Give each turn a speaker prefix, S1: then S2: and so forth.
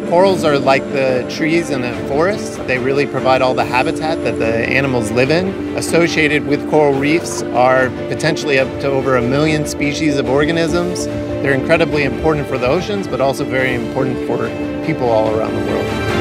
S1: Corals are like the trees in a forest. They really provide all the habitat that the animals live in. Associated with coral reefs are potentially up to over 1 million species of organisms. They're incredibly important for the oceans, but also very important for people all around the world.